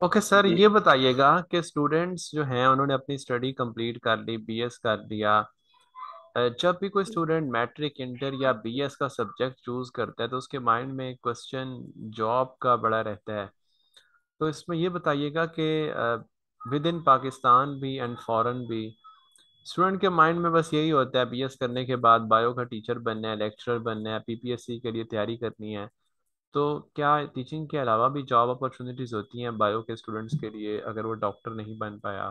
Okay sir, जी। ये बताइएगा कि स्टूडेंट्स जो हैं उन्होंने अपनी स्टडी कंप्लीट कर ली, बीएस कर लिया। जब भी कोई स्टूडेंट मैट्रिक, इंटर या बीएस का सब्जेक्ट चूज करता है तो उसके माइंड में क्वेश्चन जॉब का बड़ा रहता है। तो इसमें ये बताइएगा कि विद इन पाकिस्तान भी एंड फॉरेन भी स्टूडेंट के माइंड में बस यही होता है, बीएस करने के बाद बायो का टीचर बनना है, लेक्चरर बनना है, पीपीएससी के लिए तैयारी करनी है। तो क्या टीचिंग के अलावा भी जॉब अपॉर्चुनिटीज होती हैं बायो के स्टूडेंट्स के लिए, अगर वो डॉक्टर नहीं बन पाया?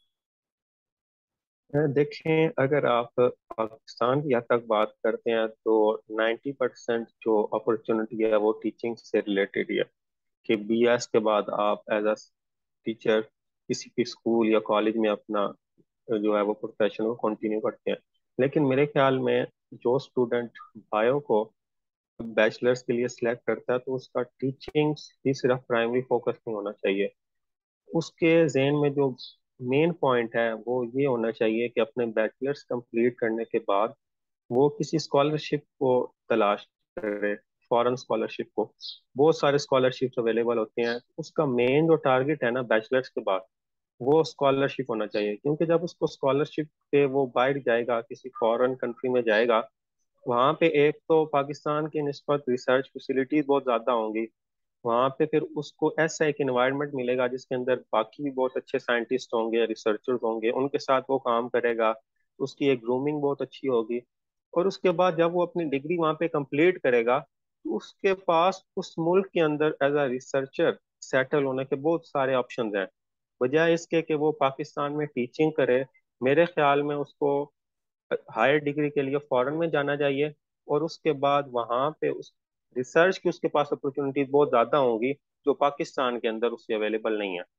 देखें, अगर आप पाकिस्तान की हद तक बात करते हैं तो 90% जो अपॉर्चुनिटी है वो टीचिंग से रिलेटेड ही है। कि बीएस के बाद आप एज अ टीचर किसी भी स्कूल या कॉलेज में अपना जो है वो प्रोफेशन को कंटिन्यू करते हैं। लेकिन मेरे ख्याल में जो स्टूडेंट बायो को बैचलर्स के लिए सिलेक्ट करता है तो उसका टीचिंग ही सिर्फ प्राइमरी फोकस नहीं होना चाहिए। उसके जहन में जो मेन पॉइंट है वो ये होना चाहिए कि अपने बैचलर्स कंप्लीट करने के बाद वो किसी स्कॉलरशिप को तलाश करे, फॉरेन स्कॉलरशिप को। बहुत सारे स्कॉलरशिप्स अवेलेबल होते हैं। उसका मेन जो टारगेट है ना बैचलर्स के बाद, वो स्कॉलरशिप होना चाहिए। क्योंकि जब उसको स्कॉलरशिप पे वो बाहर जाएगा, किसी फॉरेन कंट्री में जाएगा, वहाँ पे एक तो पाकिस्तान के निस्बत रिसर्च फैसिलिटीज बहुत ज़्यादा होंगी। वहाँ पे फिर उसको ऐसा एक एनवायरनमेंट मिलेगा जिसके अंदर बाकी भी बहुत अच्छे साइंटिस्ट होंगे, रिसर्चर्स होंगे, उनके साथ वो काम करेगा। उसकी एक ग्रूमिंग बहुत अच्छी होगी। और उसके बाद जब वो अपनी डिग्री वहाँ पे कंप्लीट करेगा तो उसके पास उस मुल्क के अंदर एज अ रिसर्चर सेटल होने के बहुत सारे ऑप्शंस हैं। बजाय इसके कि वो पाकिस्तान में टीचिंग करे, मेरे ख्याल में उसको हायर डिग्री के लिए फॉरेन में जाना चाहिए। और उसके बाद वहाँ पे उस रिसर्च की उसके पास अपॉर्चुनिटीज बहुत ज्यादा होंगी जो पाकिस्तान के अंदर उससे अवेलेबल नहीं है।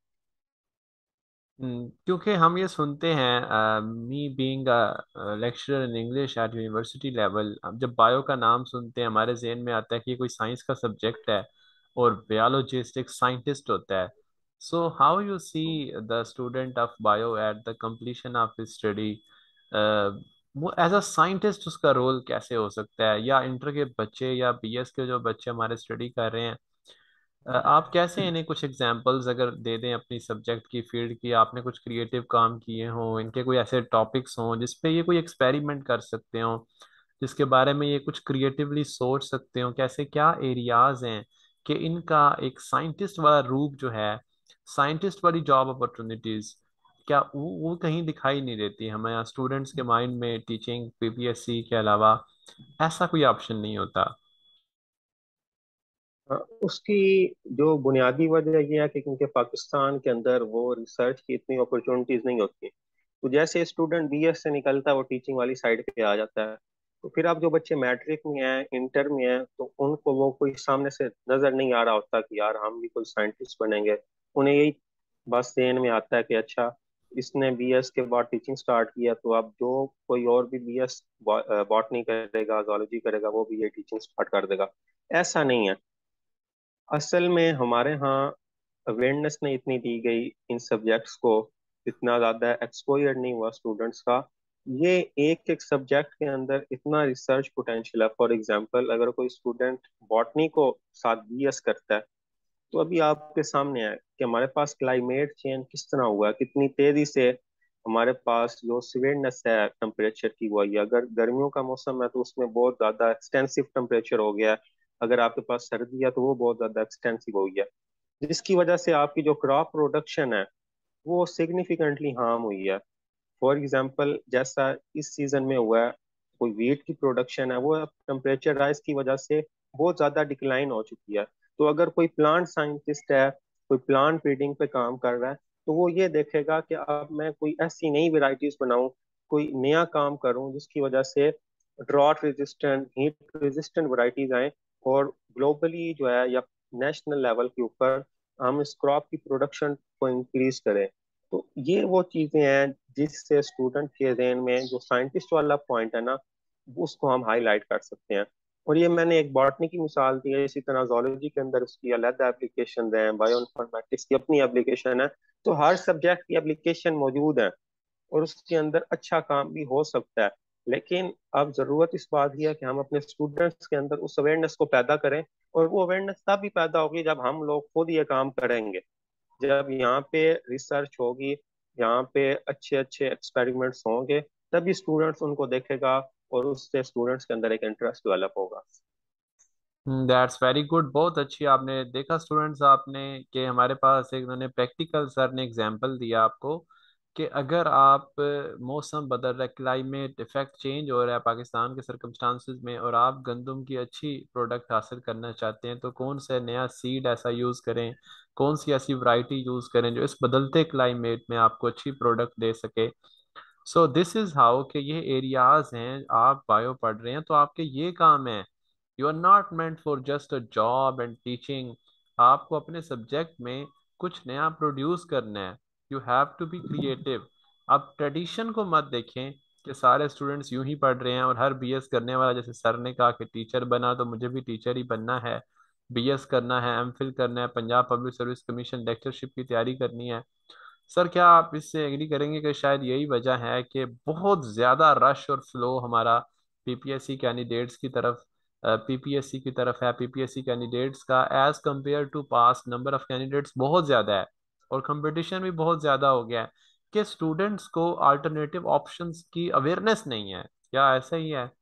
क्योंकि हम ये सुनते हैं, me being lecturer in English at university level, जब बायो का नाम सुनते हैं हमारे जहन में आता है कि ये कोई साइंस का सब्जेक्ट है और बायोलॉजिस्ट एक साइंटिस्ट होता है। So how you see the student of bio at the completion of his study, वो एज अ साइंटिस्ट उसका रोल कैसे हो सकता है? या इंटर के बच्चे या बीएस के जो बच्चे हमारे स्टडी कर रहे हैं, आप कैसे इन्हें कुछ एग्जांपल्स अगर दे दें अपनी सब्जेक्ट की, फील्ड की, आपने कुछ क्रिएटिव काम किए हों, इनके कोई ऐसे टॉपिक्स हों जिसपे ये कोई एक्सपेरिमेंट कर सकते हो, जिसके बारे में ये कुछ क्रिएटिवली सोच सकते हो, कैसे क्या एरियाज हैं कि इनका एक साइंटिस्ट वाला रूप जो है, साइंटिस्ट वाली जॉब अपॉर्चुनिटीज, क्या वो कहीं दिखाई नहीं देती हमें? यहाँ स्टूडेंट्स के माइंड में टीचिंग, पीपीएससी के अलावा ऐसा कोई ऑप्शन नहीं होता? उसकी जो बुनियादी वजह यह है कि क्योंकि पाकिस्तान के अंदर वो रिसर्च की इतनी अपॉर्चुनिटीज नहीं होती। तो जैसे स्टूडेंट बीएस से निकलता है वो टीचिंग वाली साइड पे आ जाता है। तो फिर अब जो बच्चे मैट्रिक में हैं, इंटर में हैं, तो उनको वो कोई सामने से नजर नहीं आ रहा होता कि यार हम भी कोई साइंटिस्ट बनेंगे। उन्हें यही बस देन में आता है कि अच्छा, इसने बीएस के बाद टीचिंग स्टार्ट किया तो अब जो कोई और भी बीएस बॉटनी करेगा, जूलॉजी करेगा, वो भी ये टीचिंग स्टार्ट कर देगा। ऐसा नहीं है। असल में हमारे यहाँ अवेयरनेस नहीं इतनी दी गई इन सब्जेक्ट्स को, इतना ज़्यादा एक्सपोजर नहीं हुआ स्टूडेंट्स का। ये एक एक सब्जेक्ट के अंदर इतना रिसर्च पोटेंशियल है। फॉर एग्जांपल, अगर कोई स्टूडेंट बॉटनी को साथ बीएस करता है तो अभी आपके सामने है कि हमारे पास क्लाइमेट चेंज किस तरह हुआ है, कितनी तेजी से हमारे पास जो सिवियरनेस है टेम्परेचर की वो आई है। अगर गर्मियों का मौसम है तो उसमें बहुत ज्यादा एक्सटेंसिव टेम्परेचर हो गया है। अगर आपके पास सर्दी है तो वो बहुत ज्यादा एक्सटेंसिव हो गया, जिसकी वजह से आपकी जो क्रॉप प्रोडक्शन है वो सिग्निफिकेंटली हार्म हुई है। फॉर एग्जांपल, जैसा इस सीजन में हुआ है, कोई वीट की प्रोडक्शन है वो टेम्परेचर राइज की वजह से बहुत ज्यादा डिक्लाइन हो चुकी है। तो अगर कोई प्लांट साइंटिस्ट है, कोई प्लांट ब्रीडिंग पे काम कर रहा है, तो वो ये देखेगा कि अब मैं कोई ऐसी नई वेराइटीज बनाऊं, कोई नया काम करूं जिसकी वजह से drought resistant, heat resistant varieties आए। और ग्लोबली जो है या नेशनल लेवल के ऊपर हम इस क्रॉप की प्रोडक्शन को इंक्रीज करें। तो ये वो चीजें हैं जिससे स्टूडेंट के जहन में जो साइंटिस्ट वाला पॉइंट है ना, उसको हम हाईलाइट कर सकते हैं। और ये मैंने एक बॉटनी की मिसाल दी है, इसी तरह जोलॉजी के अंदर उसकी अलग एप्लीकेशन है, बायो इन्फॉर्मेटिक्स की अपनी एप्लीकेशन है। तो हर सब्जेक्ट की एप्लीकेशन मौजूद है और उसके अंदर अच्छा काम भी हो सकता है। लेकिन अब जरूरत इस बात की है कि हम अपने स्टूडेंट्स के अंदर उस अवेयरनेस को पैदा करें। और वो अवेयरनेस तब भी पैदा होगी जब हम लोग खुद ये काम करेंगे। जब यहाँ पे रिसर्च होगी, यहाँ पे अच्छे अच्छे एक्सपेरिमेंट्स होंगे, तभी स्टूडेंट्स उनको देखेगा और उससे स्टूडेंट्स के अंदर एक इंटरेस्ट डेवलप होगा। That's very good. बहुत अच्छी आपने देखा स्टूडेंट्स आपने कि हमारे पास एक उन्होंने प्रैक्टिकल सर ने एग्जांपल दिया आपको कि अगर आप मौसम बदल रहा है, क्लाइमेट इफेक्ट चेंज हो रहा है पाकिस्तान के सर्कमस्टांसिस में, और आप गंदम की अच्छी प्रोडक्ट हासिल करना चाहते हैं तो कौन सा नया सीड ऐसा यूज़ करें, कौन सी ऐसी वैरायटी यूज़ करें जो इस बदलते क्लाइमेट में आपको अच्छी प्रोडक्ट दे सके। सो दिस इज हाउ कि ये एरियाज हैं, आप बायो पढ़ रहे हैं तो आपके ये काम है। You are not meant for just a job and teaching. आपको अपने सब्जेक्ट में कुछ नया प्रोड्यूस करना है। You have to be creative. आप ट्रेडिशन को मत देखें कि सारे स्टूडेंट्स यूं ही पढ़ रहे हैं और हर बीएस करने वाला, जैसे सर ने कहा कि टीचर बना तो मुझे भी टीचर ही बनना है, बीएस करना है, एमफिल करना है, Punjab public service commission lectureship की तैयारी करनी है। सर क्या आप इससे एग्री करेंगे कि शायद यही वजह है कि बहुत ज़्यादा रश और फ्लो हमारा पीपीएससी कैंडिडेट्स की तरफ पीपीएससी की तरफ है। पीपीएससी कैंडिडेट्स का age compare to past number of candidates बहुत ज़्यादा है और कंपटीशन भी बहुत ज़्यादा हो गया है कि स्टूडेंट्स को अल्टरनेटिव ऑप्शंस की अवेयरनेस नहीं है। क्या ऐसा ही है?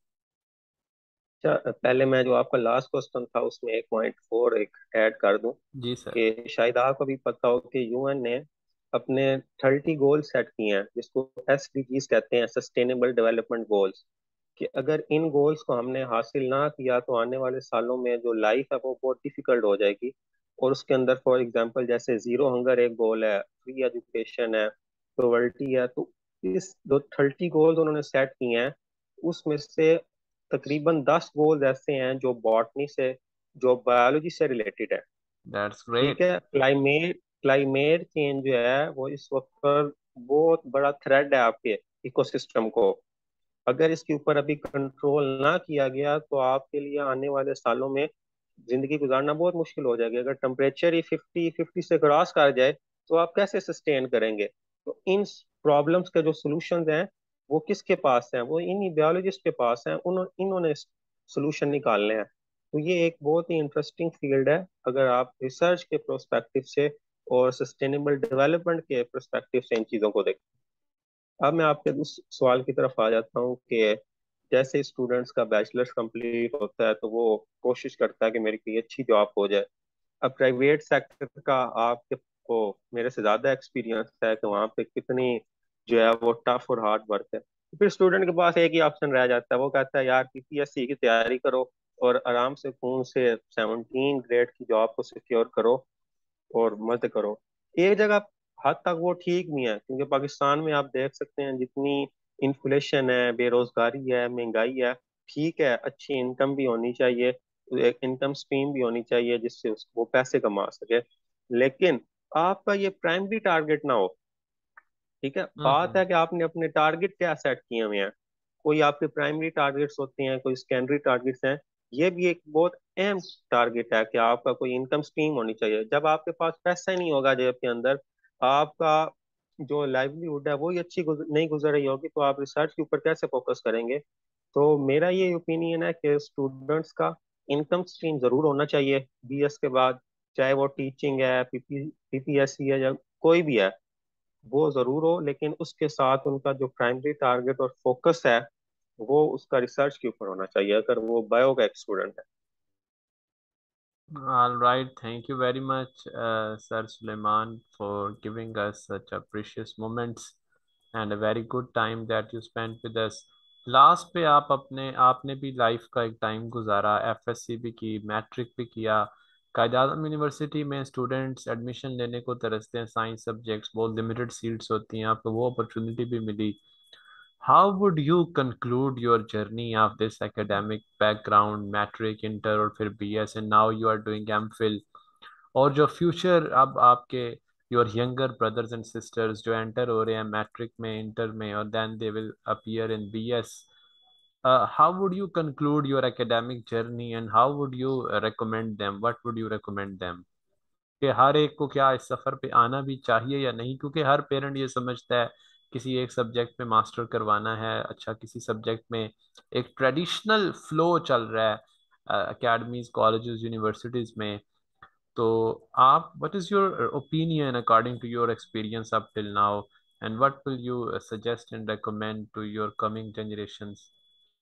अच्छा, पहले मैं जो आपका लास्ट क्वेश्चन था उसमें एक पॉइंट और एक ऐड कर दूं जी सर। कि शायद आपको भी पता हो कि यूएन ने अपने 30 गोल सेट किए हैं, जिसको एसडीजीज कहते हैं, सस्टेनेबल डेवलपमेंट गोल्स। कि अगर इन गोल्स को हमने हासिल ना किया तो आने वाले सालों में जो लाइफ है वो बहुत डिफिकल्ट हो जाएगी। और उसके अंदर फॉर एग्जांपल जैसे जीरो हंगर एक गोल है, फ्री एजुकेशन है, पॉवर्टी है। तो इस जो 30 गोल्स उन्होंने सेट किए हैं, उसमें से तकरीबन 10 गोल्स ऐसे हैं जो बॉटनी से, जो बायोलॉजी से रिलेटेड है। दैट्स ठीक ग्रेट। है, क्लाइमेट क्लाइमेट चेंज जो है वो इस वक्त पर बहुत बड़ा थ्रेट है आपके इकोसिस्टम को। अगर इसके ऊपर अभी कंट्रोल ना किया गया तो आपके लिए आने वाले सालों में जिंदगी गुजारना बहुत मुश्किल हो जाएगी। अगर टेम्परेचर ही 50 से क्रॉस कर जाए तो आप कैसे सस्टेन करेंगे? तो इन प्रॉब्लम्स के जो सॉल्यूशंस हैं वो किसके पास हैं? वो इन्हीं बायोलॉजिस्ट के पास हैं। इन्होंने सॉल्यूशन निकालने हैं। तो ये एक बहुत ही इंटरेस्टिंग फील्ड है अगर आप रिसर्च के प्रोस्पेक्टिव से और सस्टेनेबल डेवलपमेंट के प्रोस्पेक्टिव से इन चीज़ों को देखें। अब मैं आपके उस सवाल की तरफ आ जाता हूँ कि जैसे स्टूडेंट्स का बैचलर्स कंप्लीट होता है तो वो कोशिश करता है कि मेरी कोई अच्छी जॉब हो जाए। अब प्राइवेट सेक्टर का आपके को मेरे से ज्यादा एक्सपीरियंस है कि वहाँ पे कितनी जो है वो टफ और हार्ड वर्क है। तो फिर स्टूडेंट के पास एक ही ऑप्शन रह जाता है, वो कहता है यार पीपीएससी की तैयारी करो और आराम से खून से 17 ग्रेड की जॉब को सिक्योर करो और मत करो। एक जगह हद तक वो ठीक भी है, क्योंकि पाकिस्तान में आप देख सकते हैं जितनी इन्फ्लेशन है, बेरोजगारी है, महंगाई है। ठीक है, अच्छी इनकम भी होनी चाहिए, एक इनकम स्ट्रीम भी होनी चाहिए जिससे वो पैसे कमा सके। लेकिन आपका ये प्राइमरी टारगेट ना हो। ठीक है, बात हम्म। है कि आपने अपने टारगेट क्या सेट किए हुए हैं। कोई आपके प्राइमरी टारगेट्स होते हैं, कोई सेकेंडरी टारगेट्स हैं। ये भी एक बहुत अहम टारगेट है कि आपका कोई इनकम स्ट्रीम होनी चाहिए। जब आपके पास पैसा ही नहीं होगा जेब के अंदर, आपका जो लाइवलीहुड है वो ही अच्छी नहीं गुजर रही होगी, तो आप रिसर्च के ऊपर कैसे फोकस करेंगे? तो मेरा ये ओपिनियन है कि स्टूडेंट्स का इनकम स्ट्रीम जरूर होना चाहिए बीएस के बाद। चाहे वो टीचिंग है, पीपीएससी है, या कोई भी है, वो जरूर हो। लेकिन उसके साथ उनका जो प्राइमरी टारगेट और फोकस है वो उसका रिसर्च के ऊपर होना चाहिए, अगर वो बायो का एक स्टूडेंट है। All right, thank you very much, Sir Suleiman, for giving us such a precious moments and a very good time that you spent with us. Last पे आप अपने आपने भी लाइफ का एक टाइम गुजारा, एफएससी भी की, मैट्रिक भी किया। कायद आज़म यूनिवर्सिटी में स्टूडेंट्स एडमिशन लेने को तरसते हैं, साइंस सब्जेक्ट्स बहुत लिमिटेड सीट्स होती हैं, आपको वो अपॉर्चुनिटी भी मिली। How would you conclude your journey of this academic background, matric, inter और फिर BS, and now you are doing MPhil? और जो फ्यूचर अब आपके your younger brothers and sisters जो एंटर हो रहे हैं मैट्रिक में, इंटर में, और then they will appear in BS, how would you conclude your academic journey and how would you recommend them? What would you recommend them? कि हर एक को क्या इस सफर पे आना भी चाहिए या नहीं, क्योंकि हर पेरेंट ये समझता है किसी एक सब्जेक्ट में मास्टर करवाना है, अच्छा किसी सब्जेक्ट में एक ट्रेडिशनल फ्लो चल रहा है एकेडमीज कॉलेजेस यूनिवर्सिटीज में। तो आप, what is your opinion according to your experience up till now, and what will you suggest and recommend to your coming generations?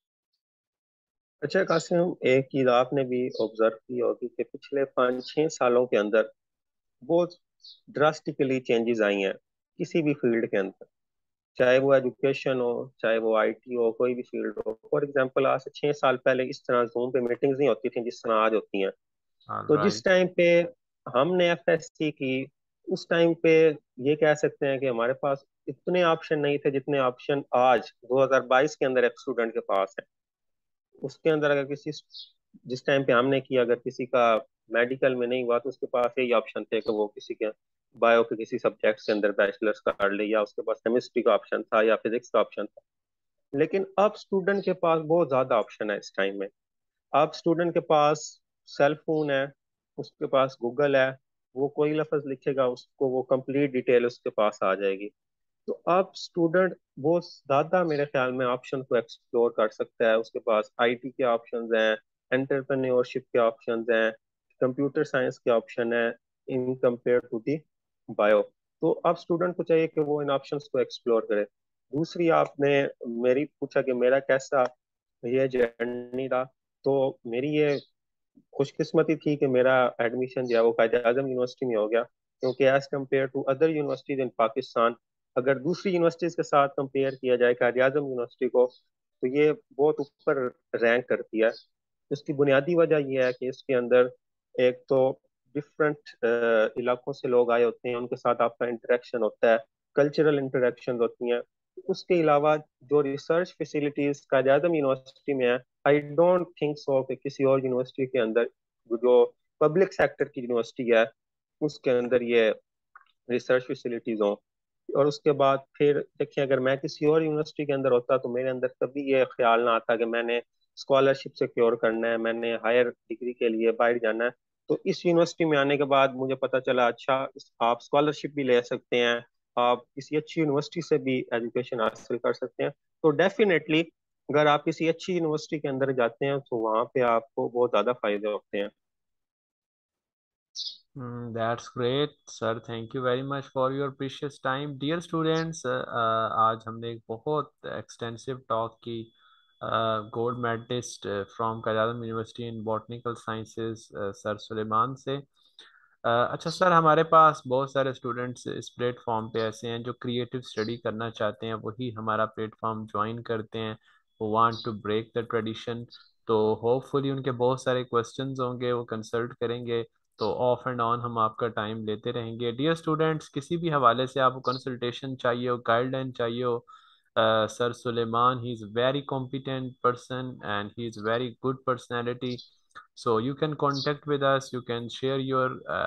अच्छा कासिम, एक चीज आपने भी ऑब्जर्व की होगी कि पिछले 5-6 सालों के अंदर बहुत ड्रास्टिकली चेंजेस आई हैं किसी भी फील्ड के अंदर। चाहे वो एजुकेशन हो, चाहे वो आईटी हो, कोई भी फील्ड हो। फॉर एग्जांपल, आज से 6 साल पहले इस तरह जूम पे मीटिंग्स नहीं होती थी जिस तरह आज होती हैं। तो जिस राइट। टाइम पे हमने एफएससी की, उस टाइम पे ये कह सकते हैं कि हमारे पास इतने ऑप्शन नहीं थे जितने ऑप्शन आज 2022 के अंदर एक स्टूडेंट के पास है। उसके अंदर अगर किसी, जिस टाइम पे हमने किया, अगर किसी का मेडिकल में नहीं हुआ तो उसके पास यही ऑप्शन थे कि वो किसी के बायो के किसी सब्जेक्ट के अंदर बैचलर्स कर ले, या उसके पास केमिस्ट्री का ऑप्शन था या फिजिक्स का ऑप्शन था। लेकिन अब स्टूडेंट के पास बहुत ज्यादा ऑप्शन है इस टाइम में। अब स्टूडेंट के पास सेल फोन है, उसके पास गूगल है। वो कोई लफ्ज लिखेगा, उसको वो कंप्लीट डिटेल उसके पास आ जाएगी। तो अब स्टूडेंट बहुत ज्यादा मेरे ख्याल में ऑप्शन को एक्सप्लोर कर सकता है। उसके पास आईटी के ऑप्शंस हैं, एंटरप्रेन्योरशिप के ऑप्शंस हैं, कंप्यूटर साइंस के ऑप्शन है, in compare to the bio. तो अब स्टूडेंट को चाहिए कि वो इन ऑप्शंस को एक्सप्लोर करे। दूसरी, आपने मेरी पूछा कि मेरा कैसा ये जर्नी था। तो मेरी ये खुशकिस्मती थी कि मेरा एडमिशन जो है वो कायद आजम यूनिवर्सिटी में हो गया, क्योंकि as compare to other universities in Pakistan, अगर दूसरी यूनिवर्सिटीज के साथ कंपेयर किया जाए कायद आजम यूनिवर्सिटी को, तो ये बहुत ऊपर रैंक करती है। इसकी बुनियादी वजह यह है कि इसके अंदर एक तो डिफरेंट इलाकों से लोग आए होते हैं, उनके साथ आपका इंटरेक्शन होता है, कल्चरल इंटरेक्शन होती हैं। उसके अलावा जो research facilities Quaid Azam university में है, आई डोंट थिंक सो कि किसी और यूनिवर्सिटी के अंदर, जो पब्लिक सेक्टर की यूनिवर्सिटी है, उसके अंदर ये रिसर्च फैसिलिटीज हों। और उसके बाद फिर देखिए, अगर मैं किसी और यूनिवर्सिटी के अंदर होता तो मेरे अंदर कभी ये ख्याल ना आता कि मैंने स्कॉलरशिप सिक्योर करना है, मैंने हायर डिग्री के लिए बाहर जाना है। तो इस यूनिवर्सिटी में आने के बाद मुझे पता चला, अच्छा आप स्कॉलरशिप भी ले सकते हैं, आप किसी अच्छी यूनिवर्सिटी से भी एजुकेशन हासिल कर सकते हैं। तो डेफिनेटली अगर आप किसी अच्छी यूनिवर्सिटी के अंदर जाते हैं तो वहाँ पे आपको बहुत ज़्यादा फायदे होते हैं। That's great, sir. Thank you very much for your precious time. Dear students, आज हमने एक बहुत एक्सटेंसिव टॉक की gold medalist from Quaid-e-Azam university in botanical sciences sir Suleman से। अच्छा सर, हमारे पास बहुत सारे स्टूडेंट्स इस प्लेटफॉर्म पे ऐसे हैं जो क्रिएटिव स्टडी करना चाहते हैं, वही हमारा प्लेटफॉर्म ज्वाइन करते हैं, वो want to break the tradition. तो होपफुली उनके बहुत सारे क्वेश्चंस होंगे, वो कंसल्ट करेंगे। तो ऑफ एंड ऑन हम आपका टाइम लेते रहेंगे। डियर स्टूडेंट्स, किसी भी हवाले से आपको कंसल्टेशन चाहिए हो, गाइडलाइन चाहिए हो, sir Suleman, he is very competent person and he is very good personality. So you can contact with us, you can share your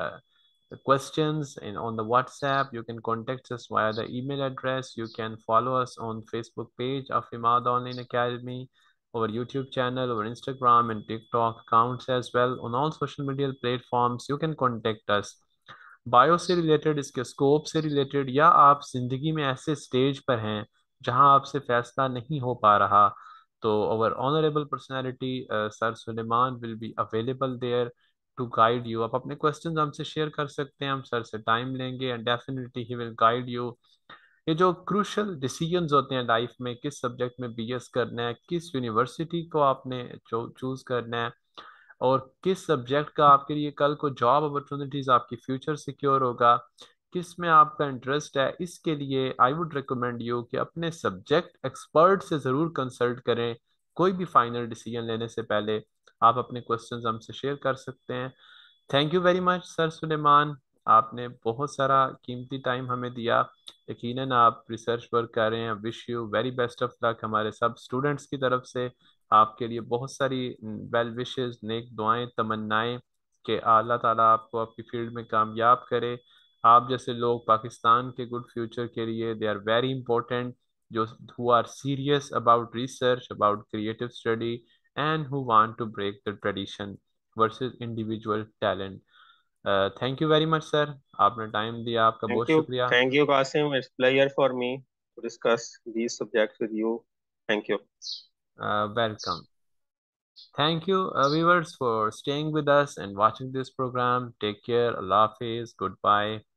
questions on the WhatsApp, you can contact us via the email address, you can follow us on Facebook page of Imad Online Academy, our YouTube channel, our Instagram and TikTok accounts as well. On all social media platforms you can contact us. Bio से related, इसके scope से related, या आप जिंदगी में ऐसे stage पर हैं जहां आपसे फैसला नहीं हो पा रहा, तो our honourable personality sir Suleman will be available there to guide you. आप अपने क्वेश्चंस हमसे शेयर कर सकते हैं, हम सर से टाइम लेंगे and definitely he will guide you. ये जो क्रूशल डिसीजंस होते हैं लाइफ में, किस सब्जेक्ट में बीएस करना है, किस यूनिवर्सिटी को आपने चूज करना है, और किस सब्जेक्ट का आपके लिए कल को जॉब अपॉर्चुनिटीज, आपकी फ्यूचर सिक्योर होगा, किस में आपका इंटरेस्ट है, इसके लिए आई वुड रिकमेंड यू कि अपने सब्जेक्ट एक्सपर्ट से ज़रूर कंसल्ट करें। कोई भी फाइनल डिसीजन लेने से पहले आप अपने क्वेश्चंस हमसे शेयर कर सकते हैं। Thank you very much sir Suleman, आपने बहुत सारा कीमती टाइम हमें दिया। यकीनन आप रिसर्च वर्क कर रहे हैं, wish you very best of luck हमारे सब स्टूडेंट्स की तरफ से। आपके लिए बहुत सारी वेल विशेस, नेक दुआएं, तमन्नाएं कि अल्लाह ताला आपको आपकी फील्ड में कामयाब करे। आप जैसे लोग पाकिस्तान के गुड फ्यूचर के लिए दे आर वेरी इंपॉर्टेंट, जो who are serious about research, about creative study, and who want to break the tradition versus individual talent. Thank you very much sir, आपने टाइम दिया, आपका बहुत शुक्रिया। Thank you Qasim, it's pleasure for me to discuss these subjects with you. Thank you. Welcome. Thank you, viewers, for staying with us and watching this program. Take care. Allah Hafiz. Goodbye.